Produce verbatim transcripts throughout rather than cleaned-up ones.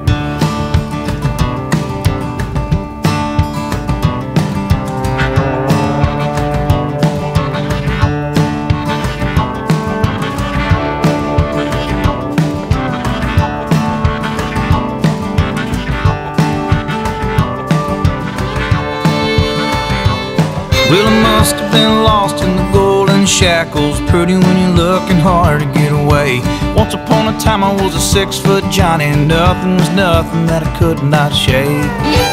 Well, I must have been lost in the golden shackles, pretty when you're looking hard to get away. Once upon a time I was a six-foot Johnny, and nothing was nothing that I could not shake.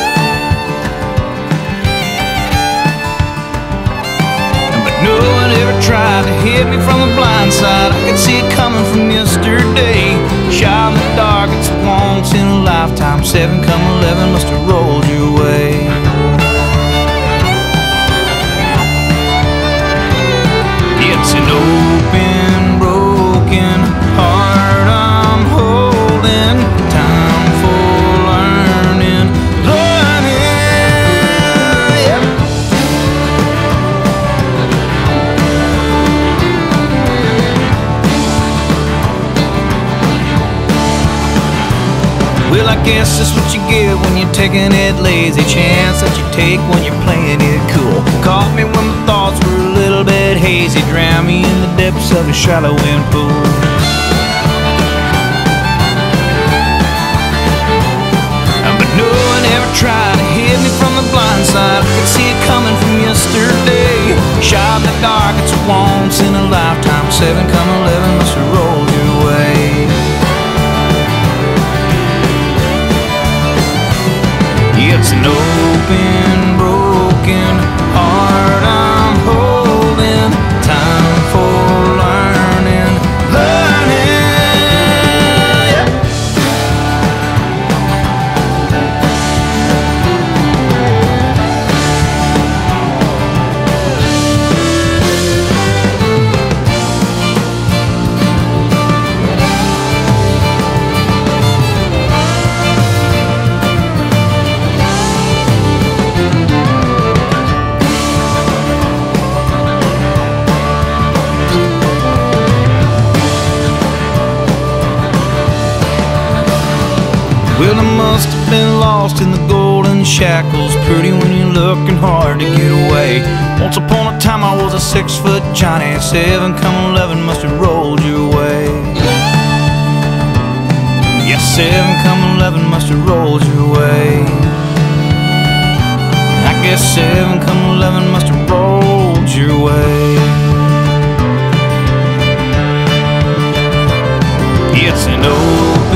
But no one ever tried to hit me from the blind side. I could see it coming from yesterday. Shot in the dark, it's once in a lifetime. Seven come eleven must have rolled your way. It's an open, broken heart I'm holding. Time for learning, learning, yeah. Well, I guess that's what you get when you're taking it lazy. Chance that you take when you're playing it cool. Caught me when my thoughts were a little bit hazy. Drown me in the depths of a shallow wind pool. But no one ever tried to hit me from the blind side. I could see it coming from yesterday. Shot in the dark, it's once in a lifetime. Seven come eleven must have rolled your way. It's an open, broken heart I'm holding. Time for learning, learning, yeah. Well, I must have been lost in the golden shackles, pretty when you're looking hard to get away. Once upon a time I was a six-foot Johnny. Seven come eleven must have rolled your way. Yes, seven come eleven must have rolled your way. I guess seven come eleven must have rolled your way. It's an old